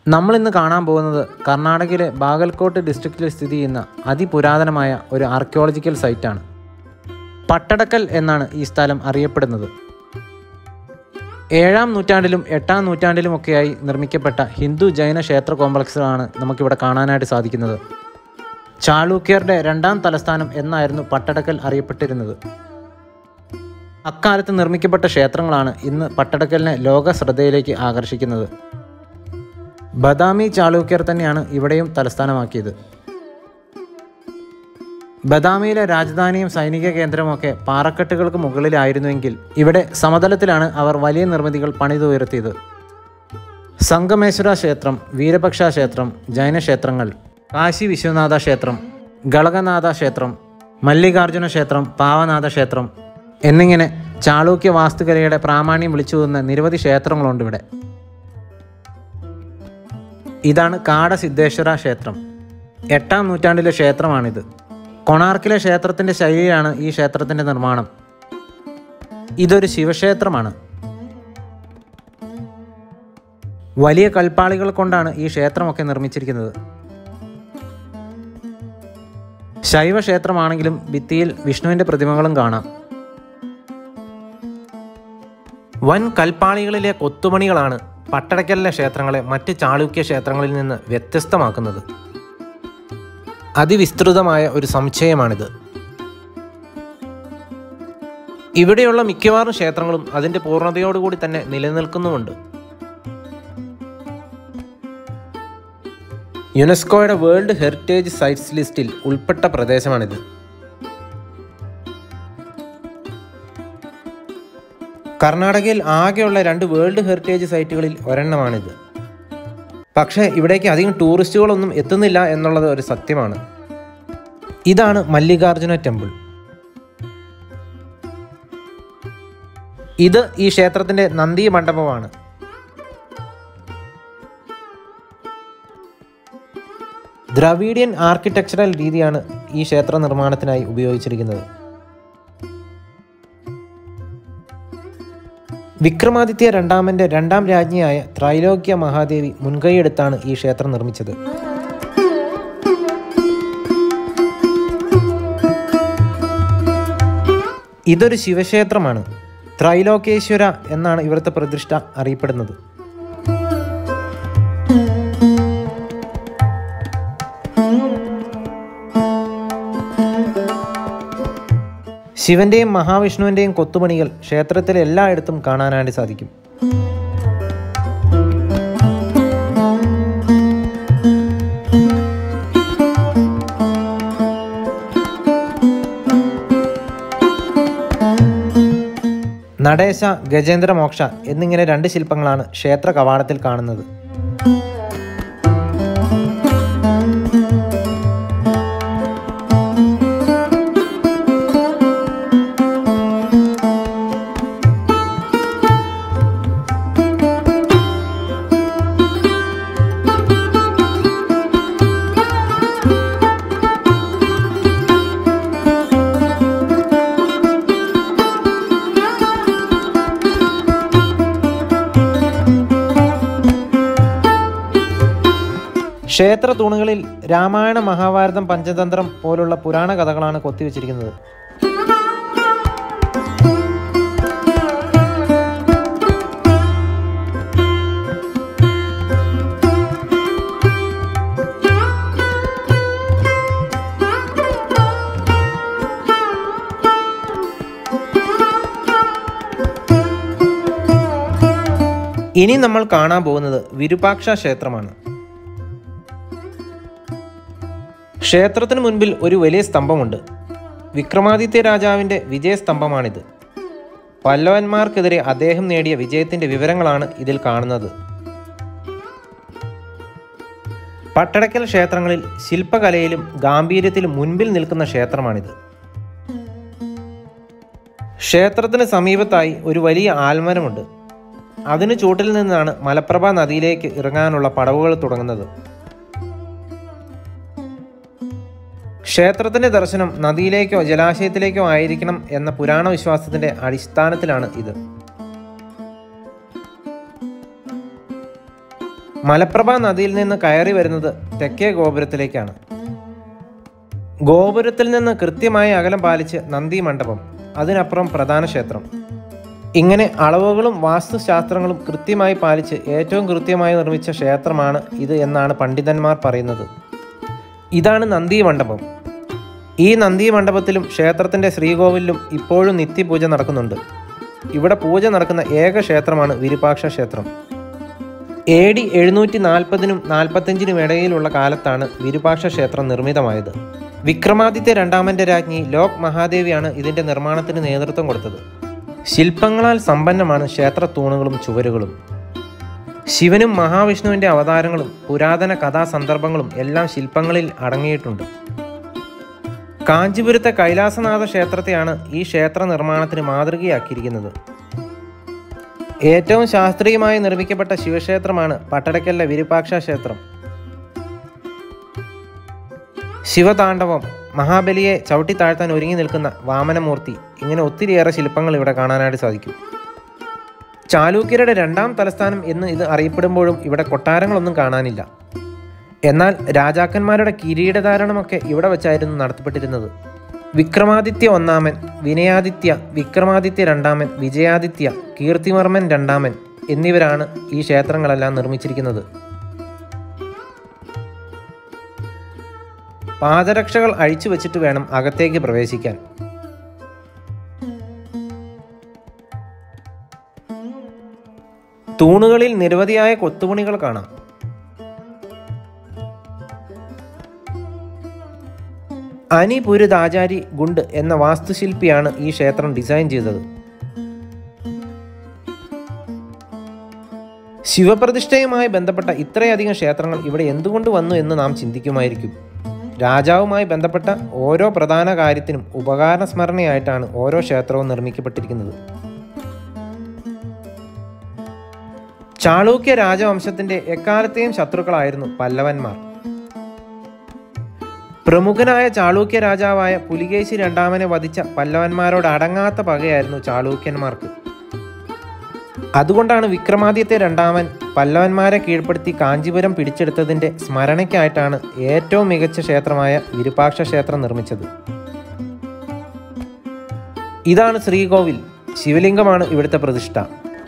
നമ്മളിന്ന് കാണാൻ പോകുന്നത് കർണാടകയിലെ ബാഗൽകോട്ട് ഡിസ്ട്രിക്റ്റിൽ സ്ഥിതി ചെയ്യുന്ന അതിപുരാതനമായ ഒരു ആർക്കിയോളജിക്കൽ സൈറ്റാണ്. പട്ടടക്കൽ എന്നാണ് ഈ സ്ഥലം അറിയപ്പെടുന്നത്. 7-ാം നൂറ്റാണ്ടിലും 8-ാം നൂറ്റാണ്ടിലുമൊക്കെയായി നിർമ്മിക്കപ്പെട്ട ഹിന്ദു ജൈന ക്ഷേത്ര കോംപ്ലക്സുകളാണ് നമുക്കിവിടെ കാണാനായിട്ട് സാധിക്കുന്നത്. ചാലൂക്യരുടെ 2ാം തലസ്ഥാനം എന്നായിരുന്നു പട്ടടക്കൽ അറിയപ്പെട്ടിരുന്നത്. അക്കാലത്ത് നിർമ്മിക്കപ്പെട്ട ക്ഷേത്രങ്ങളാണ് ഇന്ന് പട്ടടക്കലിനെ ലോക ശ്രദ്ധയിലേക്ക് ആകർഷിക്കുന്നത്. ബദാമി ചാലൂക്യർ തന്നെയാണ് ഇവിടെയും തലസ്ഥാനമാക്കിയത്. ബദാമിയിലെ രാജധാനിയും സൈനിക കേന്ദ്രമൊക്കെ പാറക്കെട്ടുകൾക്ക് മുകളിലായിരുന്നുവെങ്കിൽ ഇവിടെ സമതലത്തിലാണ് അവർ വലിയ നിർമ്മിതികൾ പണിതുയർത്തിയത്. സംഗമേശ്വര ക്ഷേത്രം, വീരപക്ഷ ക്ഷേത്രം, ജൈനക്ഷേത്രങ്ങൾ, കാശി വിശ്വനാഥ ക്ഷേത്രം, ഗളകനാഥ ക്ഷേത്രം, മല്ലികാർജുന ക്ഷേത്രം, പാവനാഥ ക്ഷേത്രം എന്നിങ്ങനെ ചാളൂക്യ വാസ്തുകലയുടെ പ്രാമാണ്യം വിളിച്ചുവന്ന നിരവധി ക്ഷേത്രങ്ങളുണ്ട് ഇവിടെ. ഇതാണ് കാടസിദ്ധേശ്വര ക്ഷേത്രം. 8-ാം നൂറ്റാണ്ടിലെ ക്ഷേത്രമാണിത്. കൊണാർക്കിലെ ക്ഷേത്രത്തിൻ്റെ ശൈലിയാണ് ഈ ക്ഷേത്രത്തിൻ്റെ നിർമ്മാണം. ഇതൊരു ശിവക്ഷേത്രമാണ്. വലിയ കൽപ്പാളികൾ കൊണ്ടാണ് ഈ ക്ഷേത്രമൊക്കെ നിർമ്മിച്ചിരിക്കുന്നത്. ശൈവക്ഷേത്രമാണെങ്കിലും ഭിത്തിയിൽ വിഷ്ണുവിൻ്റെ പ്രതിമകളും കാണാം. വൻ കൽപ്പാളികളിലെ കൊത്തുപണികളാണ് പട്ടടക്കലിലെ ക്ഷേത്രങ്ങളെ മറ്റ് ചാളുക്യ ക്ഷേത്രങ്ങളിൽ നിന്ന് വ്യത്യസ്തമാക്കുന്നത്. അതിവിസ്തൃതമായ ഒരു സമുച്ചയമാണിത്. ഇവിടെയുള്ള മിക്കവാറും ക്ഷേത്രങ്ങളും അതിൻ്റെ പൂർണ്ണതയോടുകൂടി തന്നെ നിലനിൽക്കുന്നുമുണ്ട്. യുനെസ്കോയുടെ വേൾഡ് ഹെറിറ്റേജ് സൈറ്റ്സ് ലിസ്റ്റിൽ ഉൾപ്പെട്ട പ്രദേശമാണിത്. കർണാടകയിൽ ആകെയുള്ള 2 വേൾഡ് ഹെറിറ്റേജ് സൈറ്റുകളിൽ ഒരെണ്ണമാണിത്. പക്ഷേ ഇവിടേക്ക് അധികം ടൂറിസ്റ്റുകളൊന്നും എത്തുന്നില്ല എന്നുള്ളത് ഒരു സത്യമാണ്. ഇതാണ് മല്ലികാർജുന ടെമ്പിൾ. ഇത് ഈ ക്ഷേത്രത്തിൻ്റെ നന്ദി മണ്ഡപമാണ്. ദ്രവീഡിയൻ ആർക്കിടെക്ചറൽ രീതിയാണ് ഈ ക്ഷേത്ര നിർമ്മാണത്തിനായി ഉപയോഗിച്ചിരിക്കുന്നത്. വിക്രമാദിത്യ രണ്ടാമൻ്റെ 2ാം രാജ്ഞിയായ ത്രൈലോക്യ മഹാദേവി മുൻകൈയെടുത്താണ് ഈ ക്ഷേത്രം നിർമ്മിച്ചത്. ഇതൊരു ശിവക്ഷേത്രമാണ്. ത്രൈലോക്യേശ്വര എന്നാണ് ഇവിടുത്തെ പ്രതിഷ്ഠ അറിയപ്പെടുന്നത്. ശിവന്റെയും മഹാവിഷ്ണുവിൻ്റെയും കൊത്തുപണികൾ ക്ഷേത്രത്തിലെ എല്ലായിടത്തും കാണാനായിട്ട് സാധിക്കും. നടേശ, ഗജേന്ദ്ര മോക്ഷ എന്നിങ്ങനെ 2 ശില്പങ്ങളാണ് ക്ഷേത്ര കവാടത്തിൽ കാണുന്നത്. ക്ഷേത്ര തൂണുകളിൽ രാമായണ, മഹാഭാരതം, പഞ്ചതന്ത്രം പോലുള്ള പുരാണ കഥകളാണ് കൊത്തിവെച്ചിരിക്കുന്നത്. ഇനി നമ്മൾ കാണാൻ പോകുന്നത് വിരൂപാക്ഷ ക്ഷേത്രമാണ്. ക്ഷേത്രത്തിന് മുൻപിൽ ഒരു വലിയ സ്തംഭമുണ്ട്. വിക്രമാദിത്യ രാജാവിൻ്റെ വിജയസ്തംഭമാണിത്. പല്ലവന്മാർക്കെതിരെ അദ്ദേഹം നേടിയ വിജയത്തിൻ്റെ വിവരങ്ങളാണ് ഇതിൽ കാണുന്നത്. പട്ടടക്കൽ ക്ഷേത്രങ്ങളിൽ ശില്പകലയിലും ഗാംഭീര്യത്തിലും മുൻപിൽ നിൽക്കുന്ന ക്ഷേത്രമാണിത്. ക്ഷേത്രത്തിന് സമീപത്തായി ഒരു വലിയ ആൽമരമുണ്ട്. അതിനു ചൂട്ടിൽ നിന്നാണ് മലപ്രഭ നദിയിലേക്ക് ഇറങ്ങാനുള്ള പടവുകൾ തുടങ്ങുന്നത്. ക്ഷേത്രത്തിൻ്റെ ദർശനം നദിയിലേക്കോ ജലാശയത്തിലേക്കോ ആയിരിക്കണം എന്ന പുരാണ വിശ്വാസത്തിൻ്റെ അടിസ്ഥാനത്തിലാണ് ഇത്. മലപ്രഭ നദിയിൽ നിന്ന് കയറി വരുന്നത് തെക്കേ ഗോപുരത്തിലേക്കാണ്. ഗോപുരത്തിൽ നിന്ന് കൃത്യമായി അകലം പാലിച്ച് നന്ദി മണ്ഡപം, അതിനപ്പുറം പ്രധാന ക്ഷേത്രം. ഇങ്ങനെ അളവുകളും വാസ്തുശാസ്ത്രങ്ങളും കൃത്യമായി പാലിച്ച് ഏറ്റവും കൃത്യമായി നിർമ്മിച്ച ക്ഷേത്രമാണ് ഇത് എന്നാണ് പണ്ഡിതന്മാർ പറയുന്നത്. ഇതാണ് നന്ദി മണ്ഡപം. ഈ നന്ദി മണ്ഡപത്തിലും ക്ഷേത്രത്തിൻ്റെ ശ്രീകോവിലും ഇപ്പോഴും നിത്യപൂജ നടക്കുന്നുണ്ട്. ഇവിടെ പൂജ നടക്കുന്ന ഏക ക്ഷേത്രമാണ് വിരൂപാക്ഷ ക്ഷേത്രം. AD 740-നും 45-നും ഇടയിലുള്ള കാലത്താണ് വിരൂപാക്ഷ ക്ഷേത്രം നിർമ്മിതമായത്. വിക്രമാദിത്യ രണ്ടാമൻ്റെ രാജ്ഞി ലോക് മഹാദേവിയാണ് ഇതിൻ്റെ നിർമ്മാണത്തിന് നേതൃത്വം കൊടുത്തത്. ശില്പങ്ങളാൽ സമ്പന്നമാണ് ക്ഷേത്ര തൂണുകളും ചുവരുകളും. ശിവനും മഹാവിഷ്ണുവിൻ്റെ അവതാരങ്ങളും പുരാതന കഥാസന്ദർഭങ്ങളും എല്ലാം ശില്പങ്ങളിൽ അടങ്ങിയിട്ടുണ്ട്. കാഞ്ചീപുരത്തെ കൈലാസനാഥ ക്ഷേത്രത്തെയാണ് ഈ ക്ഷേത്ര നിർമ്മാണത്തിന് മാതൃകയാക്കിയിരിക്കുന്നത്. ഏറ്റവും ശാസ്ത്രീയമായി നിർമ്മിക്കപ്പെട്ട ശിവക്ഷേത്രമാണ് പട്ടടക്കലിലെ വിരൂപാക്ഷ ക്ഷേത്രം. ശിവതാണ്ഡവം, മഹാബലിയെ ചവിട്ടിത്താഴ്ത്താൻ ഒരുങ്ങി നിൽക്കുന്ന വാമനമൂർത്തി, ഇങ്ങനെ ഒത്തിരിയേറെ ശില്പങ്ങൾ ഇവിടെ കാണാനായിട്ട് സാധിക്കും. ചാലൂക്യരുടെ രണ്ടാം തലസ്ഥാനം എന്ന് ഇത് അറിയപ്പെടുമ്പോഴും ഇവിടെ കൊട്ടാരങ്ങളൊന്നും കാണാനില്ല. എന്നാൽ രാജാക്കന്മാരുടെ കിരീടധാരണമൊക്കെ ഇവിടെ വെച്ചായിരുന്നു നടത്തപ്പെട്ടിരുന്നത്. വിക്രമാദിത്യ ഒന്നാമൻ, വിനയാദിത്യ, വിക്രമാദിത്യ രണ്ടാമൻ, വിജയാദിത്യ, കീർത്തിവർമ്മൻ രണ്ടാമൻ എന്നിവരാണ് ഈ ക്ഷേത്രങ്ങളെല്ലാം നിർമ്മിച്ചിരിക്കുന്നത്. പാദരക്ഷകൾ അഴിച്ചു വച്ചിട്ട് വേണം അകത്തേക്ക് പ്രവേശിക്കാൻ. തൂണുകളിൽ നിരവധിയായ കൊത്തുപണികൾ കാണാം. അനിപുരുദാചാരി ഗുണ്ട് എന്ന വാസ്തുശില്പിയാണ് ഈ ക്ഷേത്രം ഡിസൈൻ ചെയ്തത്. ശിവപ്രതിഷ്ഠയുമായി ബന്ധപ്പെട്ട ഇത്രയധികം ക്ഷേത്രങ്ങൾ ഇവിടെ എന്തുകൊണ്ട് വന്നു എന്ന് നാം ചിന്തിക്കുമായിരിക്കും. രാജാവുമായി ബന്ധപ്പെട്ട ഓരോ പ്രധാന കാര്യത്തിനും ഉപകാര സ്മരണയായിട്ടാണ് ഓരോ ക്ഷേത്രവും നിർമ്മിക്കപ്പെട്ടിരിക്കുന്നത്. ചാളൂക്യ രാജവംശത്തിൻ്റെ എക്കാലത്തെയും ശത്രുക്കളായിരുന്നു പല്ലവന്മാർ. പ്രമുഖനായ ചാളൂക്യ രാജാവായ പുലികേശി രണ്ടാമനെ വധിച്ച പല്ലവന്മാരോട് അടങ്ങാത്ത പകയായിരുന്നു ചാളൂക്യന്മാർക്ക്. അതുകൊണ്ടാണ് വിക്രമാദിത്യ രണ്ടാമൻ പല്ലവന്മാരെ കീഴ്പ്പെടുത്തി കാഞ്ചീപുരം പിടിച്ചെടുത്തതിൻ്റെ സ്മരണയ്ക്കായിട്ടാണ് ഏറ്റവും മികച്ച ക്ഷേത്രമായ വിരൂപാക്ഷ ക്ഷേത്രം നിർമ്മിച്ചത്. ഇതാണ് ശ്രീകോവിൽ. ശിവലിംഗമാണ് ഇവിടുത്തെ പ്രതിഷ്ഠ.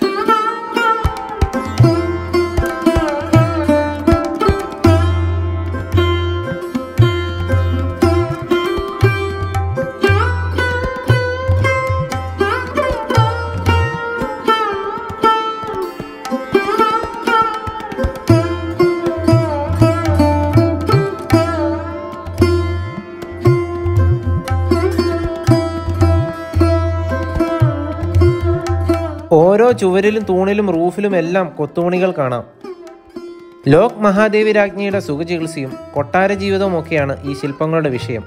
ഓരോ ചുവരിലും തൂണിലും റൂഫിലും എല്ലാം കൊത്തുപണികൾ കാണാം. ലോക് മഹാദേവി രാജ്ഞിയുടെ സുഖചികിത്സയും കൊട്ടാര ജീവിതവും ഒക്കെയാണ് ഈ ശില്പങ്ങളുടെ വിഷയം.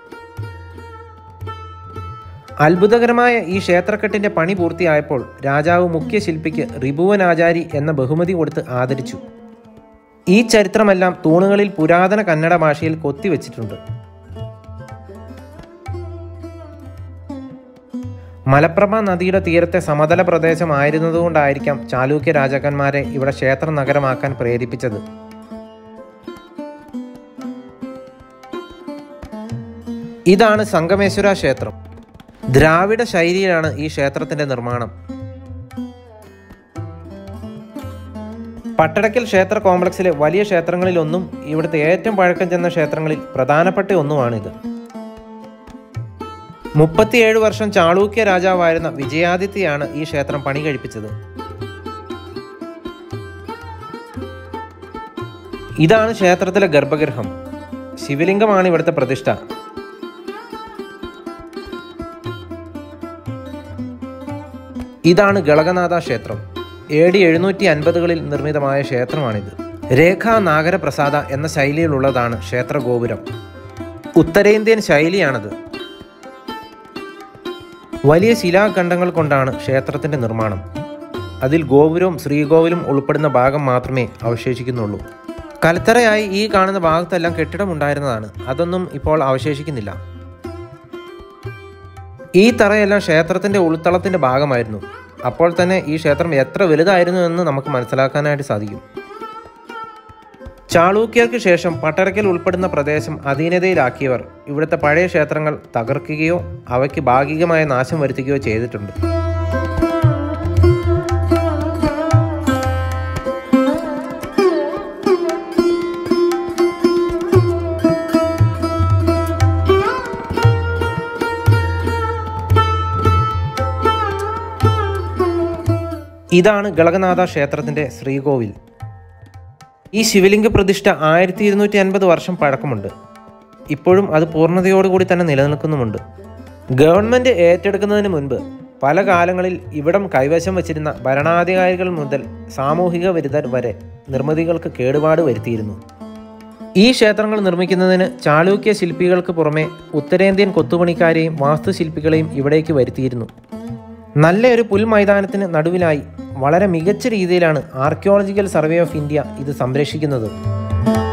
അത്ഭുതകരമായ ഈ ക്ഷേത്രക്കെട്ടിൻ്റെ പണി പൂർത്തിയായപ്പോൾ രാജാവ് മുഖ്യ ശില്പിക്ക് ത്രിഭുവനാചാരി എന്ന ബഹുമതി കൊടുത്ത് ആദരിച്ചു. ഈ ചരിത്രമെല്ലാം തൂണുകളിൽ പുരാതന കന്നഡ ഭാഷയിൽ കൊത്തിവെച്ചിട്ടുണ്ട്. മലപ്രഭ നദിയുടെ തീരത്തെ സമതല പ്രദേശമായിരുന്നതുകൊണ്ടായിരിക്കാം ചാലൂക്യ രാജാക്കന്മാരെ ഇവിടെ ക്ഷേത്ര നഗരമാക്കാൻ പ്രേരിപ്പിച്ചത്. ഇതാണ് സംഗമേശ്വര ക്ഷേത്രം. ദ്രാവിഡ ശൈലിയിലാണ് ഈ ക്ഷേത്രത്തിന്റെ നിർമ്മാണം. പട്ടടക്കൽ ക്ഷേത്ര കോംപ്ലക്സിലെ വലിയ ക്ഷേത്രങ്ങളിലൊന്നും ഇവിടുത്തെ ഏറ്റവും പഴക്കം ചെന്ന ക്ഷേത്രങ്ങളിൽ പ്രധാനപ്പെട്ട ഒന്നുമാണിത്. 37 വർഷം ചാളൂക്യ രാജാവായിരുന്ന വിജയാദിത്യയാണ് ഈ ക്ഷേത്രം പണി കഴിപ്പിച്ചത്. ഇതാണ് ക്ഷേത്രത്തിലെ ഗർഭഗൃഹം. ശിവലിംഗമാണ് ഇവിടുത്തെ പ്രതിഷ്ഠ. ഇതാണ് ഗളകനാഥ ക്ഷേത്രം. AD 750-കളിൽ നിർമ്മിതമായ ക്ഷേത്രമാണിത്. രേഖാ നാഗരപ്രസാദ എന്ന ശൈലിയിലുള്ളതാണ് ക്ഷേത്ര ഗോപുരം. ഉത്തരേന്ത്യൻ ശൈലിയാണത്. വലിയ ശിലാഖണ്ഡങ്ങൾ കൊണ്ടാണ് ക്ഷേത്രത്തിൻ്റെ നിർമ്മാണം. അതിൽ ഗോപുരവും ശ്രീകോവിലും ഉൾപ്പെടുന്ന ഭാഗം മാത്രമേ അവശേഷിക്കുന്നുള്ളൂ. കലത്തറയായി ഈ കാണുന്ന ഭാഗത്തെല്ലാം കെട്ടിടമുണ്ടായിരുന്നതാണ്. അതൊന്നും ഇപ്പോൾ അവശേഷിക്കുന്നില്ല. ഈ തറയെല്ലാം ക്ഷേത്രത്തിൻ്റെ ഉൾത്തളത്തിൻ്റെ ഭാഗമായിരുന്നു. അപ്പോൾ തന്നെ ഈ ക്ഷേത്രം എത്ര വലുതായിരുന്നു എന്ന് നമുക്ക് മനസ്സിലാക്കാനായിട്ട് സാധിക്കും. ചാളൂക്യർക്ക് ശേഷം പട്ടടക്കൽ ഉൾപ്പെടുന്ന പ്രദേശം അധീനതയിലാക്കിയവർ ഇവിടുത്തെ പഴയ ക്ഷേത്രങ്ങൾ തകർക്കുകയോ അവയ്ക്ക് ഭാഗികമായ നാശം വരുത്തുകയോ ചെയ്തിട്ടുണ്ട്. ഇതാണ് ഗളകനാഥ ക്ഷേത്രത്തിൻ്റെ ശ്രീകോവിൽ. ഈ ശിവലിംഗ പ്രതിഷ്ഠ 1250 വർഷം പഴക്കമുണ്ട്. ഇപ്പോഴും അത് പൂർണ്ണതയോടുകൂടി തന്നെ നിലനിൽക്കുന്നുമുണ്ട്. ഗവൺമെൻറ് ഏറ്റെടുക്കുന്നതിന് മുൻപ് പല കാലങ്ങളിൽ ഇവിടം കൈവശം വച്ചിരുന്ന ഭരണാധികാരികൾ മുതൽ സാമൂഹിക വിരുദ്ധർ വരെ നിർമ്മിതികൾക്ക് കേടുപാട് വരുത്തിയിരുന്നു. ഈ ക്ഷേത്രങ്ങൾ നിർമ്മിക്കുന്നതിന് ചാളൂക്യ ശില്പികൾക്ക് പുറമെ ഉത്തരേന്ത്യൻ കൊത്തുപണിക്കാരെയും വാസ്തുശില്പികളെയും ഇവിടേക്ക് വരുത്തിയിരുന്നു. നല്ലൊരു പുൽമൈതാനത്തിന് നടുവിലായി വളരെ മികച്ച രീതിയിലാണ് ആർക്കിയോളജിക്കൽ സർവേ ഓഫ് ഇന്ത്യ ഇത് സംരക്ഷിക്കുന്നത്.